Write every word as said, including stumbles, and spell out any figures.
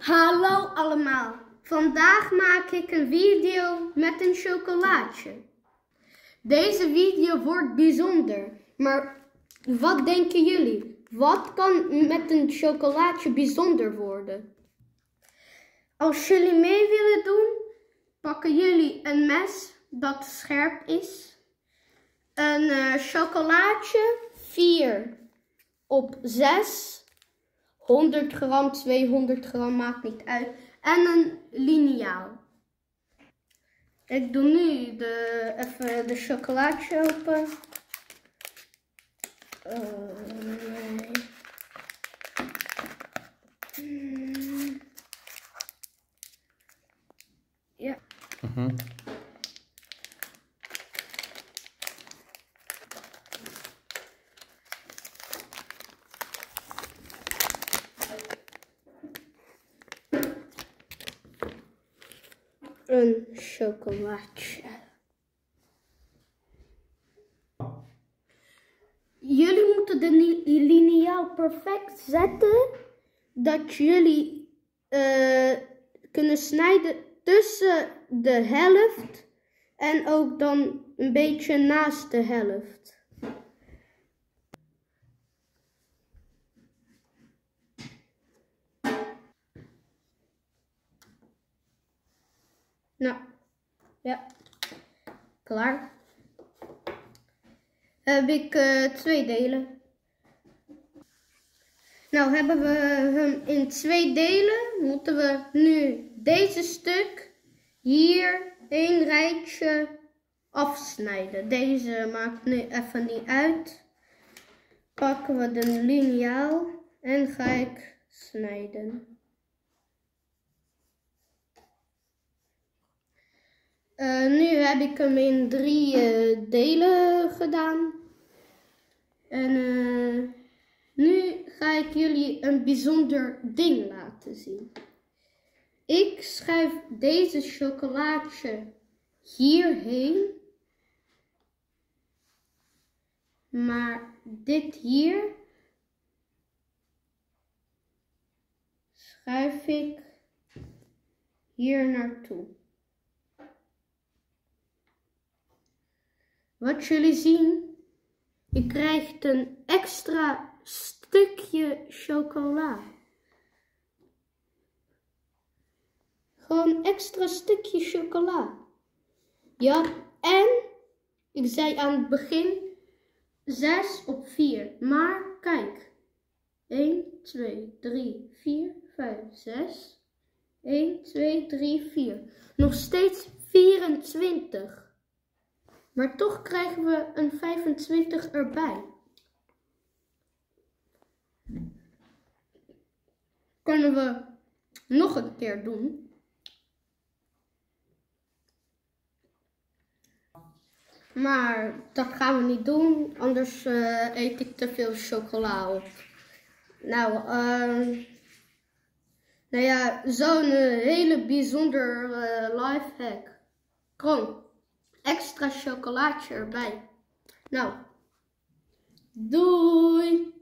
Hallo allemaal, vandaag maak ik een video met een chocolaatje. Deze video wordt bijzonder, maar wat denken jullie? Wat kan met een chocolaatje bijzonder worden? Als jullie mee willen doen, pakken jullie een mes dat scherp is, een uh, chocolaatje vier op zes, honderd gram, tweehonderd gram, maakt niet uit, en een liniaal. Ik doe nu de, even de chocolaatje open. Uh, nee. Hmm. Ja. Mm-hmm. Een chocolaatje. Jullie moeten de liniaal perfect zetten, dat jullie uh, kunnen snijden tussen de helft en ook dan een beetje naast de helft. Nou, ja, klaar. Heb ik uh, twee delen. Nou hebben we hem in twee delen. Moeten we nu deze stuk hier één rijtje afsnijden. Deze maakt nu even niet uit. Pakken we de liniaal en ga ik snijden. Uh, nu heb ik hem in drie uh, delen gedaan. En uh, nu ga ik jullie een bijzonder ding laten zien. Ik schuif deze chocolaatje hierheen. Maar dit hier schuif ik hier naartoe. Wat jullie zien, je krijgt een extra stukje chocola. Gewoon een extra stukje chocola. Ja, en ik zei aan het begin zes op vier. Maar kijk, één, twee, drie, vier, vijf, zes. één, twee, drie, vier. Nog steeds vierentwintig. Maar toch krijgen we een vijfentwintig erbij. Kunnen we nog een keer doen. Maar dat gaan we niet doen, anders uh, eet ik te veel chocola op. Nou, uh, nou ja, zo'n uh, hele bijzonder uh, lifehack. Kom. Extra chocolaatje erbij. Nou, doei!